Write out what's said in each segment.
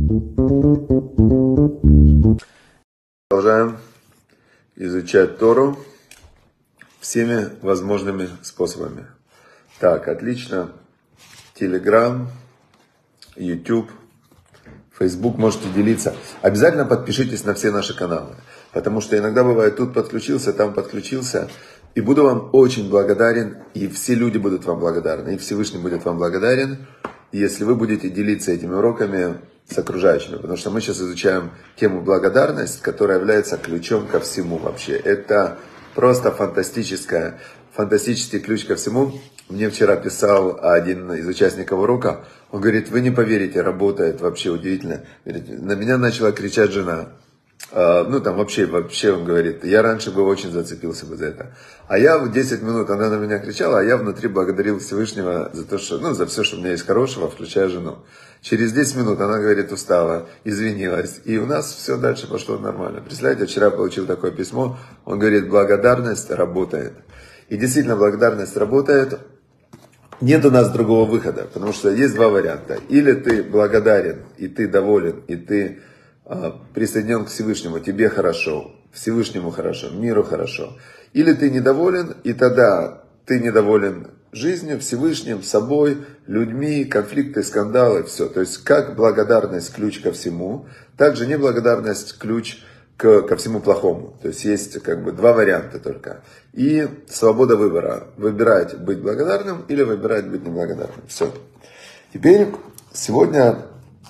Продолжаем изучать Тору всеми возможными способами. Так, отлично. Телеграм, YouTube, Facebook можете делиться. Обязательно подпишитесь на все наши каналы. Потому что иногда бывает, тут подключился, там подключился. И буду вам очень благодарен, и все люди будут вам благодарны, и Всевышний будет вам благодарен, если вы будете делиться этими уроками с окружающими. Потому что мы сейчас изучаем тему благодарность, которая является ключом ко всему вообще. Это просто фантастический ключ ко всему. Мне вчера писал один из участников урока, он говорит, вы не поверите, работает вообще удивительно. Говорит, на меня начала кричать жена. Вообще он говорит, я раньше бы очень зацепился бы за это. А я в 10 минут, она на меня кричала, а я внутри благодарил Всевышнего за то, что, за все, что у меня есть хорошего, включая жену. Через 10 минут она, говорит, устала, извинилась. И у нас все дальше пошло нормально. Представляете, вчера получил такое письмо, он говорит, благодарность работает. И действительно, благодарность работает. Нет у нас другого выхода, потому что есть два варианта. Или ты благодарен, и ты доволен, и ты присоединен к Всевышнему, тебе хорошо, Всевышнему хорошо, миру хорошо. Или ты недоволен, и тогда ты недоволен жизнью, Всевышним, собой, людьми, конфликты, скандалы, все. То есть как благодарность ключ ко всему, так же неблагодарность ключ ко всему плохому. То есть есть два варианта только. И свобода выбора. Выбирать быть благодарным или выбирать быть неблагодарным. Все. Теперь сегодня...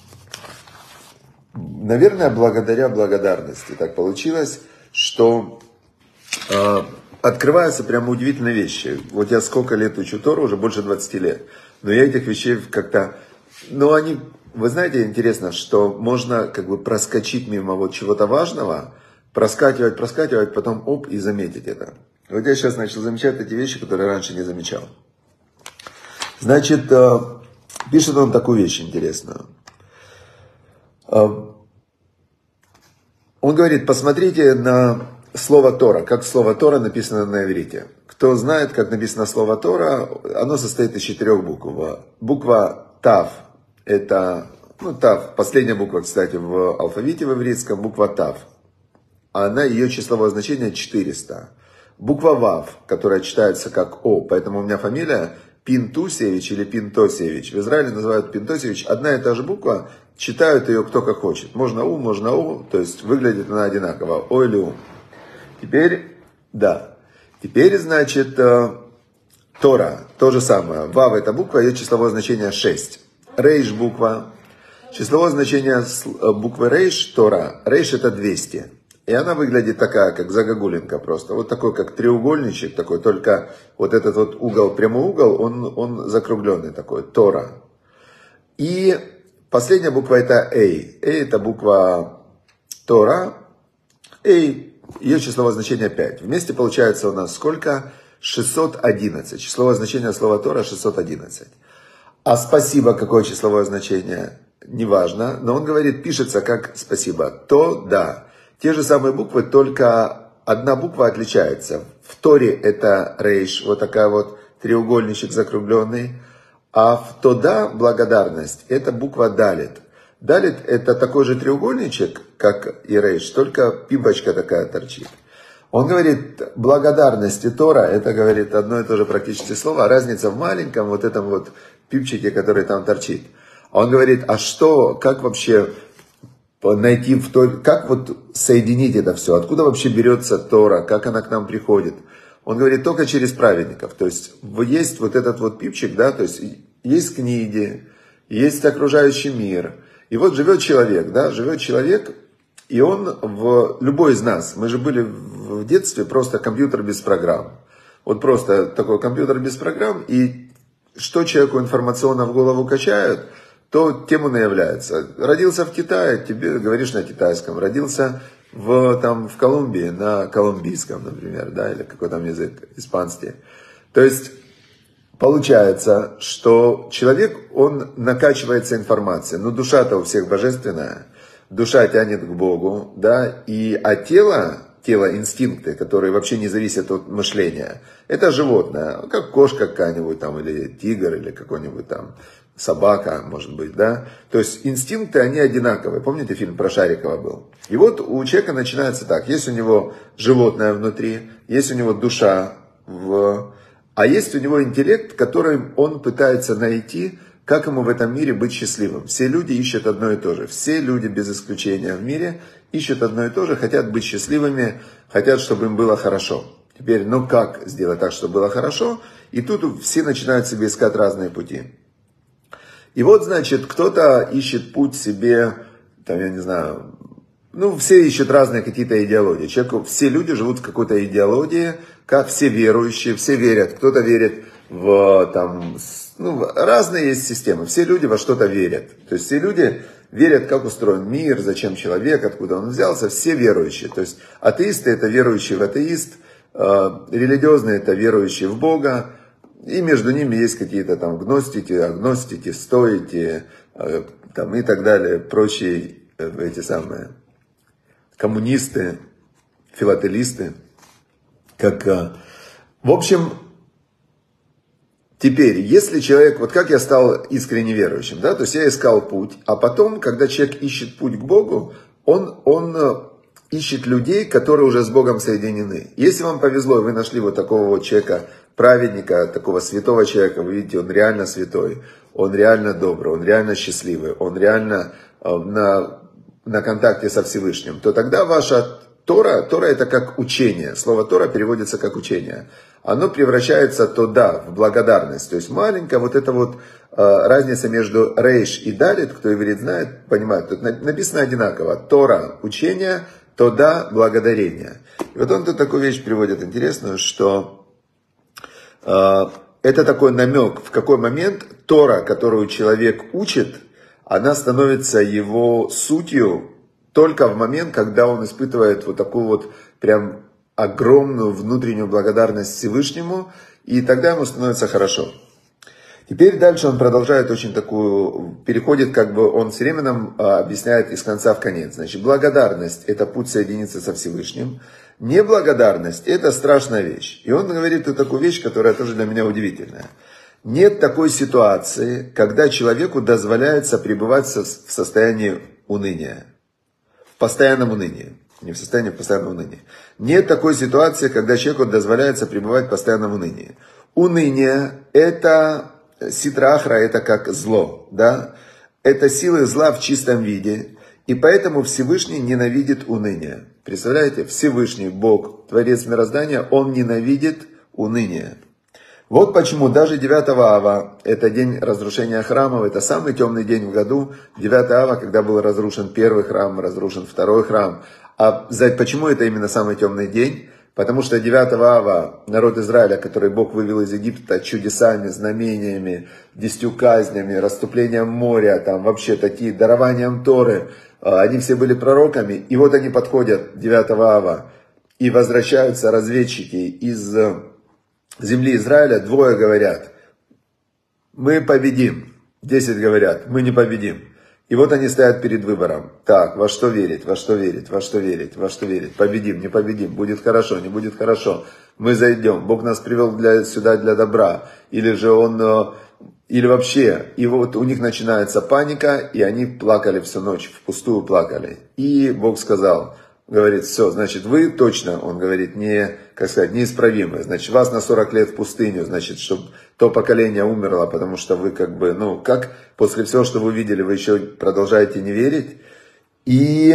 Наверное, благодаря благодарности так получилось, что открываются прямо удивительные вещи. Вот я сколько лет учу Тору, уже больше 20 лет. Но я этих вещей как-то... Вы знаете, интересно, что можно проскочить мимо вот чего-то важного, проскакивать, потом оп, и заметить это. Вот я сейчас начал замечать эти вещи, которые раньше не замечал. Значит, пишет он такую вещь интересную. Он говорит, посмотрите на слово Тора, как слово Тора написано на иврите. Кто знает, как написано слово Тора, оно состоит из 4 букв. Буква Тав, это, Тав, последняя буква, кстати, в алфавите в ивритском, буква Тав. Ее числовое значение 400. Буква Вав, которая читается как О, поэтому у меня фамилия Пинтусевич или Пинтосевич. В Израиле называют Пинтосевич. Одна и та же буква, читают ее кто как хочет. Можно У, то есть выглядит она одинаково. О или У. Теперь, значит, Тора, то же самое. Вав это буква, ее числовое значение 6. Рейш буква. Числовое значение буквы Рейш, Тора. Рейш это 200. И она выглядит такая, как загогулинка просто. Вот такой, как треугольничек такой, только вот этот вот угол, прямой угол, он закругленный такой, Тора. И последняя буква это Эй. Эй это буква Тора. Эй, ее числовое значение 5. Вместе получается у нас сколько? 611. Числовое значение слова Тора 611. А спасибо, какое числовое значение? Неважно. Но он говорит, пишется как спасибо. То, да. Те же самые буквы, только одна буква отличается. В Торе это рейш, вот такая вот треугольничек закругленный. А в тода, благодарность, это буква далит. Далит это такой же треугольничек, как и рейш, только пимпочка такая торчит. Он говорит, благодарность и Тора, это говорит одно и то же практически слово, а разница в маленьком вот этом вот пипчике, который там торчит. Он говорит, как вообще... найти в Торе, как вот соединить это все, откуда вообще берется Тора, как она к нам приходит. Он говорит, только через праведников. То есть есть вот этот вот пипчик, да, то есть есть книги, есть окружающий мир. И вот живет человек, и он любой из нас, мы же были в детстве просто компьютер без программ. Вот просто такой компьютер без программ, и что человеку информационно в голову качают, то тем он и является. Родился в Китае, тебе говоришь на китайском. Родился в Колумбии, на колумбийском, например, да, или какой там язык, испанский. То есть, получается, что человек, он накачивается информацией. Но душа-то у всех божественная, душа тянет к Богу, да, а тело, тело инстинкты, которые вообще не зависят от мышления. Это животное, как кошка какая-нибудь там, или тигр, или какой-нибудь там собака, может быть, да. То есть инстинкты, они одинаковые. Помните, фильм про Шарикова был? И вот у человека начинается так. Есть у него животное внутри, есть у него душа, а есть у него интеллект, которым он пытается найти, как ему в этом мире быть счастливым. Все люди ищут одно и то же. Все люди без исключения в мире ищут одно и то же, хотят быть счастливыми, хотят, чтобы им было хорошо. Теперь, ну как сделать так, чтобы было хорошо? И тут все начинают себе искать разные пути. И вот, значит, кто-то ищет путь себе, там, я не знаю, ну, все ищут разные какие-то идеологии. Все люди живут в какой-то идеологии, как все верующие, все верят. Кто-то верит в, там, ну, разные есть системы. Все люди во что-то верят. То есть все люди верят, как устроен мир, зачем человек, откуда он взялся. Все верующие. То есть атеисты — это верующие в атеист, религиозные — это верующие в Бога. И между ними есть какие-то там гностики, агностики, стоики, там, и так далее, прочие эти самые коммунисты, филателисты. В общем, теперь, если человек, вот как я стал искренне верующим, да, то есть я искал путь, а потом, когда человек ищет путь к Богу, он ищет людей, которые уже с Богом соединены. Если вам повезло, и вы нашли вот такого вот человека, праведника, такого святого человека, вы видите, он реально святой, он реально добрый, он реально счастливый, он реально на контакте со Всевышним, то тогда ваша Тора это как учение. Слово Тора переводится как учение. Оно превращается туда, в благодарность. То есть маленькая вот эта вот разница между рейш и далит, кто иврит знает, понимает, тут написано одинаково. Тора – учение, тода – благодарение. И вот он тут такую вещь приводит интересную, что это такой намек, в какой момент Тора, которую человек учит, она становится его сутью только в момент, когда он испытывает вот такую вот прям огромную внутреннюю благодарность Всевышнему, и тогда ему становится хорошо. Теперь дальше он продолжает очень такую, переходит, как бы он все время нам объясняет из конца в конец. Значит, благодарность – это путь соединиться со Всевышним. Неблагодарность – это страшная вещь. И он говорит вот такую вещь, которая тоже для меня удивительная. Нет такой ситуации, когда человеку дозволяется пребывать в состоянии уныния. В постоянном унынии. Не в состоянии постоянного уныния. Нет такой ситуации, когда человеку дозволяется пребывать в постоянном унынии. Уныние – это ситра ахра, это как зло. Да? Это силы зла в чистом виде. И поэтому Всевышний ненавидит уныние. Представляете? Всевышний Бог, Творец мироздания, Он ненавидит уныние. Вот почему даже 9 ава, это день разрушения храмов, это самый темный день в году. 9 ава, когда был разрушен первый храм, разрушен второй храм. А почему это именно самый темный день? Потому что 9 ава народ Израиля, который Бог вывел из Египта чудесами, знамениями, 10 казнями, расступлением моря, там вообще такие, дарованием Торы, они все были пророками. И вот они подходят 9 ава и возвращаются разведчики из земли Израиля, 2 говорят, мы победим, 10 говорят, мы не победим. И вот они стоят перед выбором. Так, во что верить, во что верить, во что верить, во что верить. Победим, не победим, будет хорошо, не будет хорошо. Мы зайдем, Бог нас привел сюда для добра. Или же или вообще. И вот у них начинается паника, и они плакали всю ночь, впустую плакали. И Бог сказал, говорит, все, значит, вы точно, он говорит, неисправимы. Значит, вас на 40 лет в пустыню, значит, чтобы то поколение умерло, потому что вы как после всего, что вы видели, вы еще продолжаете не верить. И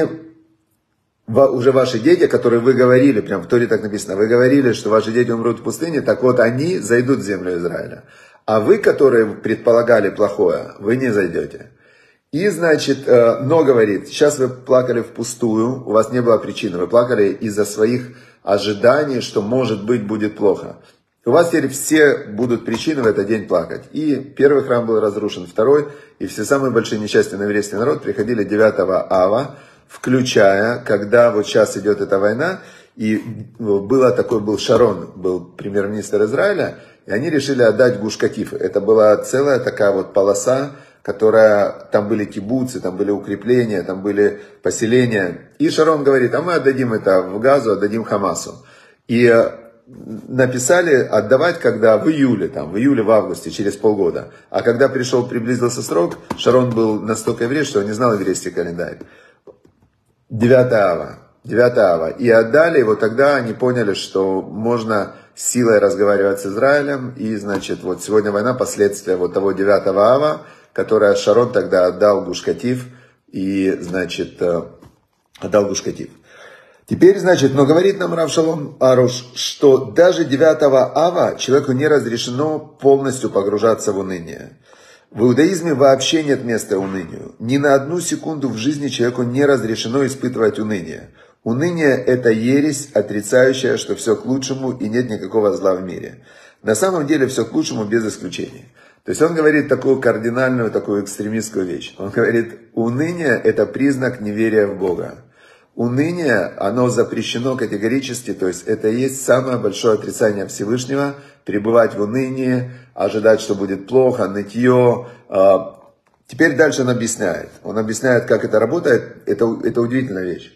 уже ваши дети, которые вы говорили, прям в Торе так написано, вы говорили, что ваши дети умрут в пустыне, так вот они зайдут в землю Израиля. А вы, которые предполагали плохое, вы не зайдете. И, значит, но говорит, сейчас вы плакали впустую, у вас не было причины, вы плакали из-за своих ожиданий, что может быть будет плохо. У вас теперь все будут причины в этот день плакать. И первый храм был разрушен, второй, и все самые большие несчастья на еврейский народ приходили 9 ава, включая, когда вот сейчас идет эта война, и был Шарон, был премьер-министр Израиля, и они решили отдать Гуш-Катиф. Это была целая такая вот полоса, там были кибуцы, там были укрепления, там были поселения. И Шарон говорит, а мы отдадим это в Газу, отдадим Хамасу. И написали отдавать, когда в июле, в августе, через полгода. А когда приблизился срок, Шарон был настолько еврей, что он не знал еврейский календарь. 9 ава. И отдали его, тогда они поняли, что можно силой разговаривать с Израилем. И, значит, вот сегодня война, последствия вот того 9 ава, которое Шарон тогда отдал Гуш-Катив. И, значит, отдал Гуш-Катив. Теперь, значит, но говорит нам Рав Шалом Аруш, что даже 9 ава человеку не разрешено полностью погружаться в уныние. В иудаизме вообще нет места унынию. Ни на одну секунду в жизни человеку не разрешено испытывать уныние. Уныние – это ересь, отрицающая, что все к лучшему и нет никакого зла в мире. На самом деле все к лучшему без исключений. То есть он говорит такую кардинальную, такую экстремистскую вещь. Он говорит, уныние – это признак неверия в Бога. Уныние, оно запрещено категорически, то есть это и есть самое большое отрицание Всевышнего, пребывать в унынии, ожидать, что будет плохо, нытье. Теперь дальше он объясняет. Он объясняет, как это работает. Это удивительная вещь.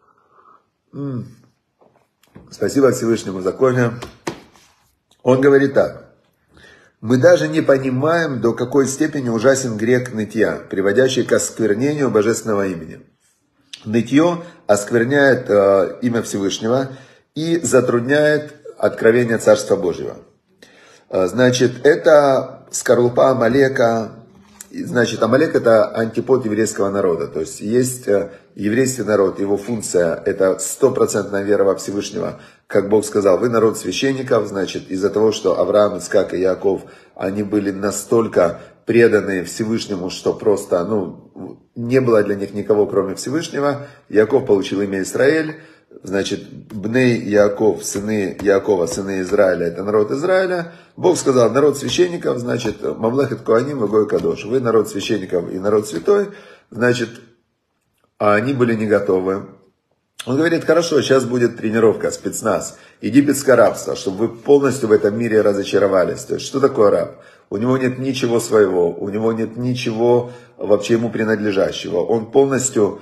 Спасибо Всевышнему законе. Он говорит так. Мы даже не понимаем, до какой степени ужасен грех нытья, приводящий к осквернению божественного имени. Нытье оскверняет имя Всевышнего и затрудняет откровение Царства Божьего. Значит, это скорлупа Амалека. Значит, Амалек – это антипод еврейского народа. То есть еврейский народ, его функция – это стопроцентная вера во Всевышнего. Как Бог сказал, вы народ священников. Значит, из-за того, что Авраам, Ицхак и Яаков, они были настолько преданы Всевышнему, что просто, не было для них никого, кроме Всевышнего. Яаков получил имя Израиль. Значит, Бней Яаков, сыны Яакова, сыны Израиля, это народ Израиля. Бог сказал, народ священников, значит, Мамлехет Коаним и Гой Кадош. Вы народ священников и народ святой. Значит, а они были не готовы. Он говорит, хорошо, сейчас будет тренировка, спецназ, египетское рабство, чтобы вы полностью в этом мире разочаровались. То есть, что такое раб? У него нет ничего своего, у него нет ничего вообще ему принадлежащего. Он полностью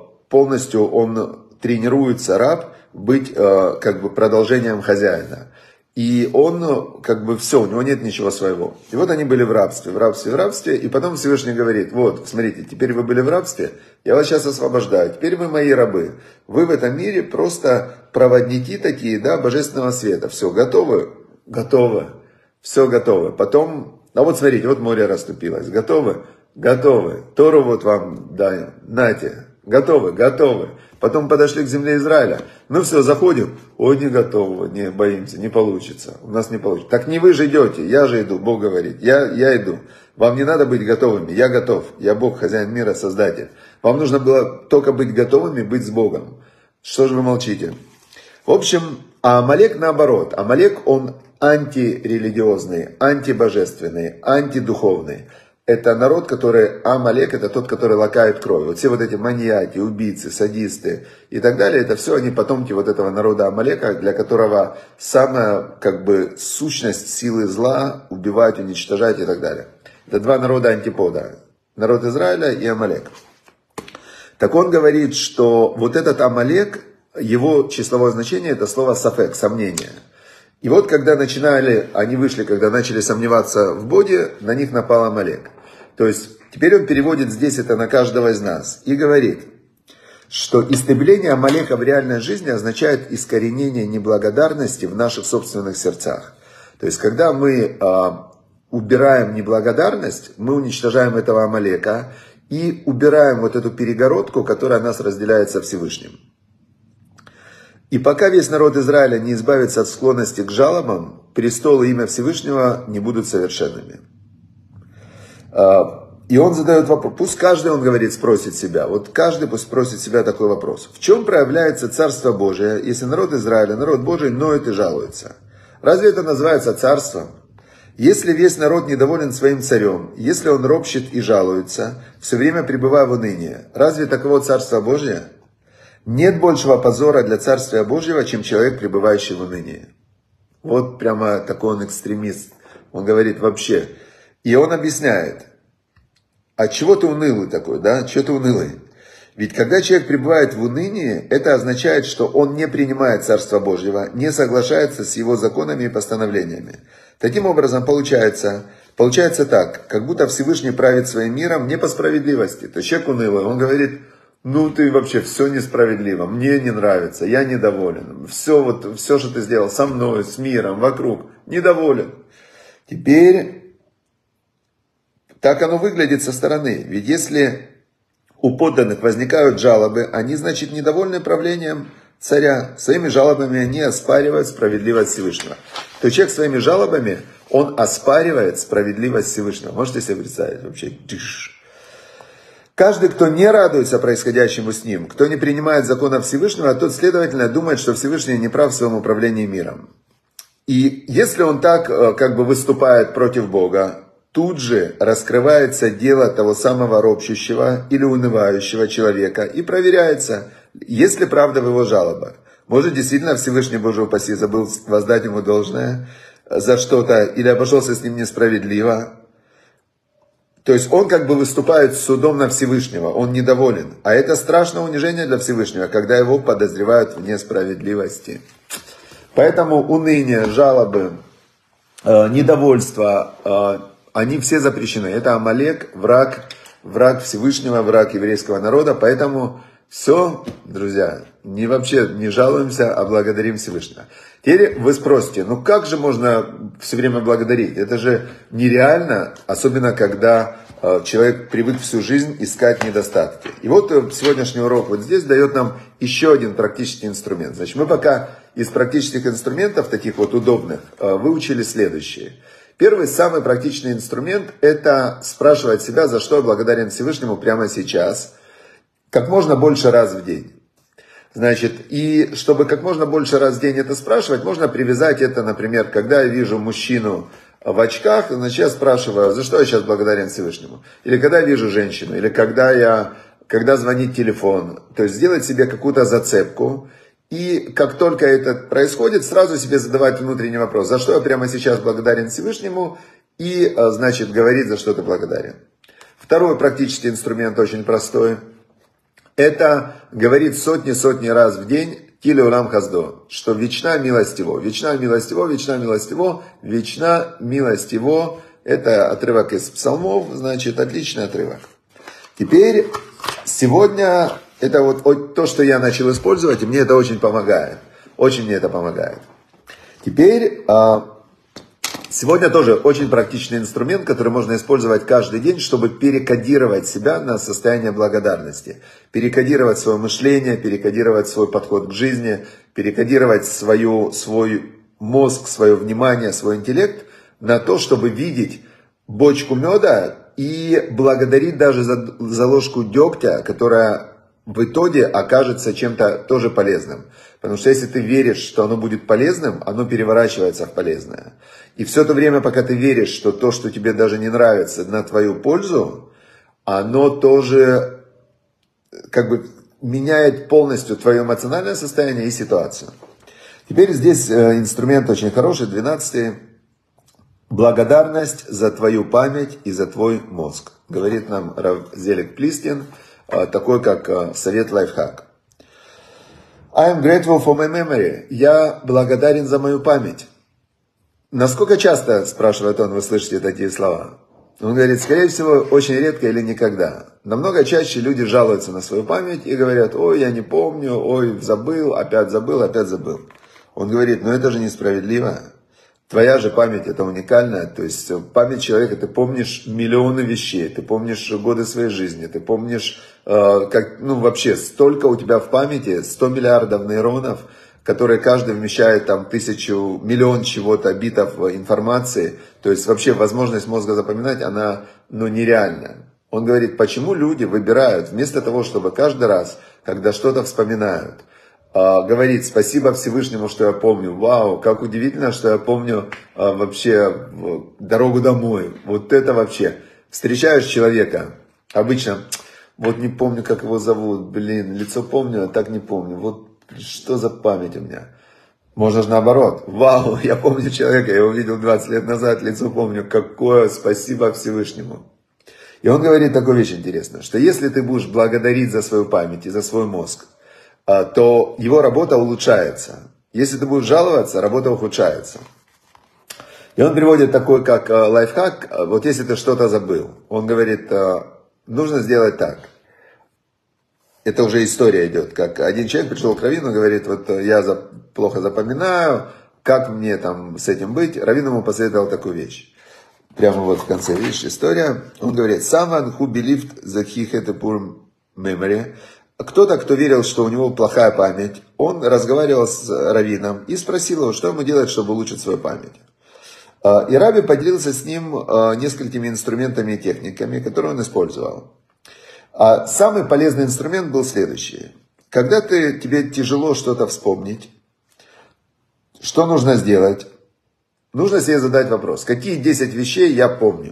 он тренируется, раб, быть как бы продолжением хозяина. И он все, у него нет ничего своего. И вот они были в рабстве. И потом Всевышний говорит, вот, смотрите, теперь вы были в рабстве, я вас сейчас освобождаю, теперь вы мои рабы. Вы в этом мире просто проводники такие, да, божественного света. Все, готовы? Готовы. Все готовы. Потом, вот смотрите, вот море расступилось. Готовы? Готовы. Тору вот вам, да, нате. Готовы. Потом подошли к земле Израиля. Все, заходим. Ой, не готовы, не боимся, не получится. У нас не получится. Так не вы же идете, я же иду, Бог говорит. Я иду. Вам не надо быть готовыми, я готов. Я Бог, хозяин мира, создатель. Вам нужно было только быть готовыми, быть с Богом. Что же вы молчите? В общем, а Амалек наоборот. Амалек, он антирелигиозный, антибожественный, антидуховный. Это народ, Амалек, это тот, который лакает кровь. Вот все вот эти маньяки, убийцы, садисты и так далее, это все они потомки вот этого народа Амалека, для которого самая сущность силы зла убивать, уничтожать и так далее. Это два народа антипода. Народ Израиля и Амалек. Так он говорит, что вот этот Амалек, его числовое значение это слово сафек, сомнение. И вот когда когда начали сомневаться в Боге, на них напал Амалек. То есть, теперь он переводит здесь это на каждого из нас и говорит, что истребление Амалека в реальной жизни означает искоренение неблагодарности в наших собственных сердцах. То есть, когда мы убираем неблагодарность, мы уничтожаем этого Амалека и убираем вот эту перегородку, которая нас разделяет со Всевышним. И пока весь народ Израиля не избавится от склонности к жалобам, престол и имя Всевышнего не будут совершенными. И он задает вопрос, пусть каждый, он говорит, спросит себя, вот каждый пусть спросит себя такой вопрос. В чем проявляется Царство Божие, если народ Израиля, народ Божий, ноет и жалуется? Разве это называется царством? Если весь народ недоволен своим царем, если он ропщет и жалуется, все время пребывая в унынии, разве таково Царство Божие? Нет большего позора для Царствия Божьего, чем человек, пребывающий в унынии. Вот прямо такой он экстремист. Он говорит вообще. И он объясняет. а чего ты унылый такой, да? Чего ты унылый? Ведь когда человек пребывает в унынии, это означает, что он не принимает Царство Божьего, не соглашается с его законами и постановлениями. Таким образом, получается так, как будто Всевышний правит своим миром не по справедливости. То есть человек унылый, он говорит, ну ты вообще все несправедливо, мне не нравится, я недоволен. Все, что ты сделал со мной, с миром, вокруг, недоволен. Теперь так оно выглядит со стороны. Ведь если у подданных возникают жалобы, они, значит, недовольны правлением царя. Своими жалобами они оспаривают справедливость Всевышнего. То есть человек своими жалобами, он оспаривает справедливость Всевышнего. Можете себе представить вообще? Каждый, кто не радуется происходящему с ним, кто не принимает закона Всевышнего, тот, следовательно, думает, что Всевышний не прав в своем управлении миром. И если он так как бы выступает против Бога, тут же раскрывается дело того самого ропщущего или унывающего человека и проверяется, есть ли правда в его жалобах. Может, действительно Всевышний, Боже упаси, забыл воздать ему должное за что-то или обошелся с ним несправедливо. То есть он как бы выступает с судом на Всевышнего, он недоволен. А это страшное унижение для Всевышнего, когда его подозревают в несправедливости. Поэтому уныние, жалобы, недовольство, они все запрещены. Это Амалек, враг Всевышнего, враг еврейского народа. Поэтому все, друзья, вообще не жалуемся, а благодарим Всевышнего. Теперь вы спросите, ну как же можно все время благодарить? Это же нереально, особенно когда человек привык всю жизнь искать недостатки. И вот сегодняшний урок вот здесь дает нам еще один практический инструмент. Значит, мы пока из практических инструментов, таких вот удобных, выучили следующее. Первый, самый практичный инструмент – это спрашивать себя, за что я благодарен Всевышнему прямо сейчас, как можно больше раз в день. Значит, и чтобы как можно больше раз в день это спрашивать, можно привязать это, например, когда я вижу мужчину в очках, значит, я спрашиваю, за что я сейчас благодарен Всевышнему. Или когда я вижу женщину, или когда звонит телефон. То есть сделать себе какую-то зацепку. И как только это происходит, сразу себе задавать внутренний вопрос, за что я прямо сейчас благодарен Всевышнему, и, значит, говорить, за что ты благодарен. Второй практический инструмент очень простой. Это говорит сотни раз в день Киле Улам Хаздо, что вечна милость его, вечна милость его, вечна милость его, вечна милость его. Это отрывок из псалмов, значит, отличный отрывок. Теперь, сегодня, это вот то, что я начал использовать, и мне это очень помогает. Очень мне это помогает. Теперь, сегодня тоже очень практичный инструмент, который можно использовать каждый день, чтобы перекодировать себя на состояние благодарности. Перекодировать свое мышление, перекодировать свой подход к жизни, перекодировать свой мозг, свое внимание, свой интеллект на то, чтобы видеть бочку меда и благодарить даже за ложку дегтя, которая в итоге окажется чем-то тоже полезным. Потому что если ты веришь, что оно будет полезным, оно переворачивается в полезное. И все то время, пока ты веришь, что то, что тебе даже не нравится, на твою пользу, оно тоже как бы меняет полностью твое эмоциональное состояние и ситуацию. Теперь здесь инструмент очень хороший, 12-й. Благодарность за твою память и за твой мозг. Говорит нам Рав Зелик Плистин, такой как совет лайфхак. I am grateful for my memory. Я благодарен за мою память. Насколько часто, спрашивает он, вы слышите такие слова? Он говорит, скорее всего, очень редко или никогда. Намного чаще люди жалуются на свою память и говорят, ой, я не помню, ой, забыл, опять забыл, опять забыл. Он говорит, но это же несправедливо. Твоя же память, это уникальная, то есть память человека, ты помнишь миллионы вещей, ты помнишь годы своей жизни, ты помнишь, вообще столько у тебя в памяти, 100 миллиардов нейронов, которые каждый вмещает там 1000, миллион чего-то, битов информации, то есть вообще возможность мозга запоминать, она нереальная. Он говорит, почему люди выбирают, вместо того, чтобы каждый раз, когда что-то вспоминают, говорит, спасибо Всевышнему, что я помню. Вау, как удивительно, что я помню вообще дорогу домой. Вот это вообще. Встречаешь человека, обычно, вот не помню, как его зовут, лицо помню, а так не помню. Вот что за память у меня. Можно же наоборот. Вау, я помню человека, я его видел 20 лет назад, лицо помню. Какое спасибо Всевышнему. И он говорит такую вещь интересную, что если ты будешь благодарить за свою память и за свой мозг, то его работа улучшается. Если ты будешь жаловаться, работа ухудшается. И он приводит такой, как лайфхак, вот если ты что-то забыл, он говорит, нужно сделать так. Это уже история идет, как один человек пришел к раввину, говорит, вот я плохо запоминаю, как мне там с этим быть? Раввин ему посоветовал такую вещь. Прямо вот в конце, видишь, история. Он говорит, someone who believed that he had a poor memory. Кто-то, кто верил, что у него плохая память, он разговаривал с раввином и спросил его, что ему делать, чтобы улучшить свою память. И Раби поделился с ним несколькими инструментами и техниками, которые он использовал. А самый полезный инструмент был следующий. Когда тебе тяжело что-то вспомнить, что нужно сделать? Нужно себе задать вопрос, какие 10 вещей я помню?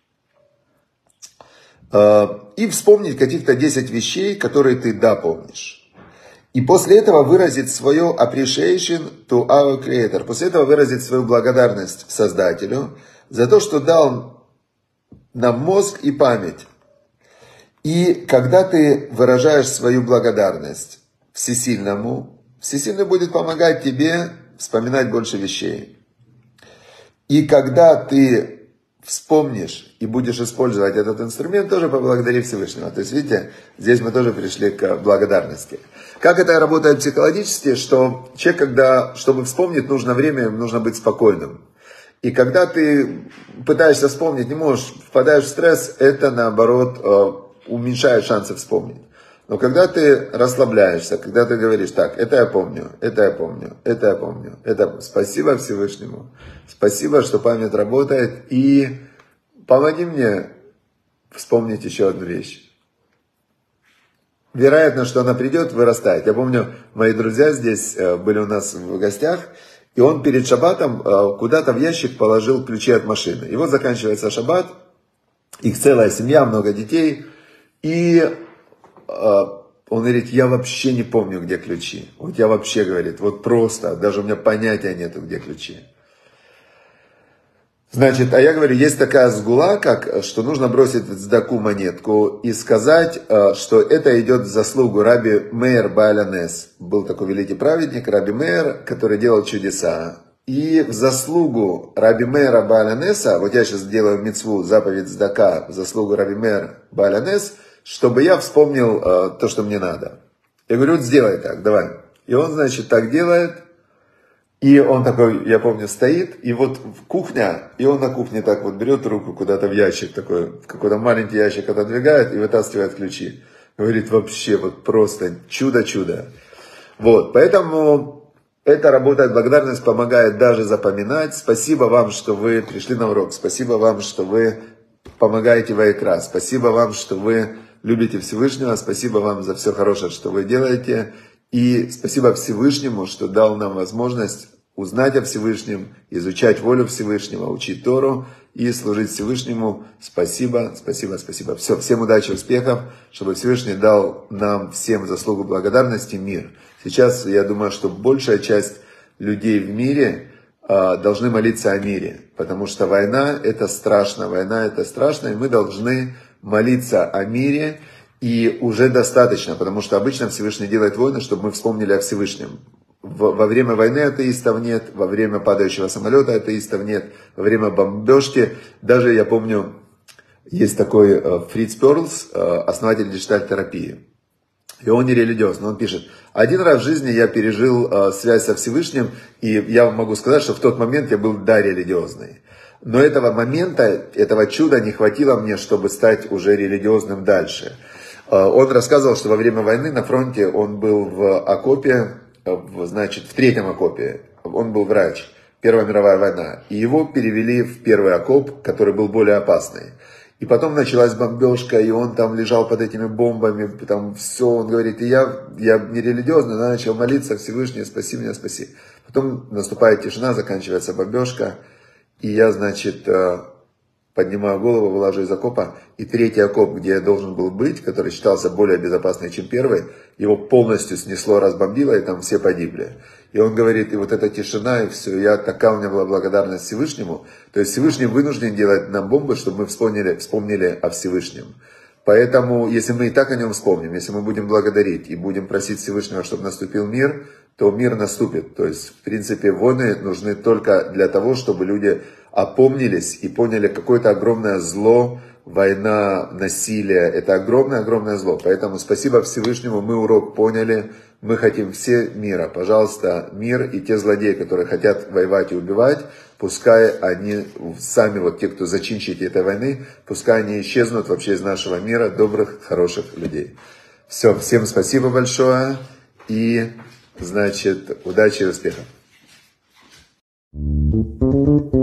И вспомнить каких-то 10 вещей, которые ты помнишь. И после этого выразить свое appreciation to our creator. После этого выразить свою благодарность Создателю за то, что дал нам мозг и память. И когда ты выражаешь свою благодарность Всесильному, Всесильный будет помогать тебе вспоминать больше вещей. И когда ты вспомнишь и будешь использовать этот инструмент, тоже поблагодари Всевышнего. То есть, видите, здесь мы тоже пришли к благодарности. Как это работает психологически, что человек, чтобы вспомнить, нужно время, нужно быть спокойным. И когда ты пытаешься вспомнить, не можешь, впадаешь в стресс, это наоборот уменьшает шансы вспомнить. Но когда ты расслабляешься, когда ты говоришь, так, это я помню, это я помню, это я помню, это спасибо Всевышнему, спасибо, что память работает, и помоги мне вспомнить еще одну вещь. Вероятно, что она придет, вырастает. Я помню, мои друзья здесь были у нас в гостях, и он перед шаббатом куда-то в ящик положил ключи от машины. И вот заканчивается шаббат, их целая семья, много детей, и он говорит, я вообще не помню, где ключи. Вот я вообще, говорит, вот просто, даже у меня понятия нету, где ключи. Значит, а я говорю, есть такая сгула, что нужно бросить в цдаку монетку и сказать, что это идет в заслугу Раби Меир Бааль ха-Нес. Был такой великий праведник, Раби Меир, который делал чудеса. И в заслугу Раби Меира Бааль ха-Неса, вот я сейчас делаю мицву, заповедь цдака, в заслугу Раби Меир Бааль ха-Нес, чтобы я вспомнил то, что мне надо. Я говорю, вот сделай так, давай. И он, значит, так делает. И он такой, я помню, стоит. И вот кухня, и он на кухне так вот берет руку куда-то в ящик такой, в какой-то маленький ящик отодвигает и вытаскивает ключи. Говорит, вообще вот просто чудо-чудо. Вот, поэтому это работает, благодарность помогает даже запоминать. Спасибо вам, что вы пришли на урок. Спасибо вам, что вы помогаете Вайкра. Спасибо вам, что вы любите Всевышнего, спасибо вам за все хорошее, что вы делаете. И спасибо Всевышнему, что дал нам возможность узнать о Всевышнем, изучать волю Всевышнего, учить Тору и служить Всевышнему. Спасибо, спасибо, спасибо. Все, всем удачи, успехов, чтобы Всевышний дал нам всем заслугу благодарности мир. Сейчас я думаю, что большая часть людей в мире должны молиться о мире, потому что война это страшно, и мы должны молиться о мире, и уже достаточно, потому что обычно Всевышний делает войны, чтобы мы вспомнили о Всевышнем. Во время войны атеистов нет, во время падающего самолета атеистов нет, во время бомбежки, даже я помню, есть такой Фриц Перлс, основатель гештальт-терапии, и он не религиозный, он пишет, один раз в жизни я пережил связь со Всевышним, и я могу сказать, что в тот момент я был религиозный. Но этого момента, этого чуда не хватило мне, чтобы стать уже религиозным дальше. Он рассказывал, что во время войны на фронте он был в окопе, значит, в 3-м окопе. Он был врач, Первая мировая война. И его перевели в 1-й окоп, который был более опасный. И потом началась бомбежка, и он там лежал под этими бомбами, там все, он говорит, и я не религиозный, но начал молиться, Всевышний, спаси меня, спаси. Потом наступает тишина, заканчивается бомбежка. И я, значит, поднимаю голову, вылажу из окопа, и третий окоп, где я должен был быть, который считался более безопасный, чем первый, его полностью снесло, разбомбило, и там все погибли. И он говорит, и вот эта тишина, и все, такая у меня была благодарность Всевышнему. То есть Всевышний вынужден делать нам бомбы, чтобы мы вспомнили о Всевышнем. Поэтому, если мы и так о нем вспомним, если мы будем благодарить и будем просить Всевышнего, чтобы наступил мир, то мир наступит. То есть, в принципе, войны нужны только для того, чтобы люди опомнились и поняли, какое-то огромное зло, война, насилие, это огромное-огромное зло. Поэтому спасибо Всевышнему, мы урок поняли, мы хотим все мира. Пожалуйста, мир, и те злодеи, которые хотят воевать и убивать, пускай они сами, вот те, кто зачинщики этой войны, пускай они исчезнут вообще из нашего мира, добрых, хороших людей. Все, всем спасибо большое и, значит, удачи и успехов.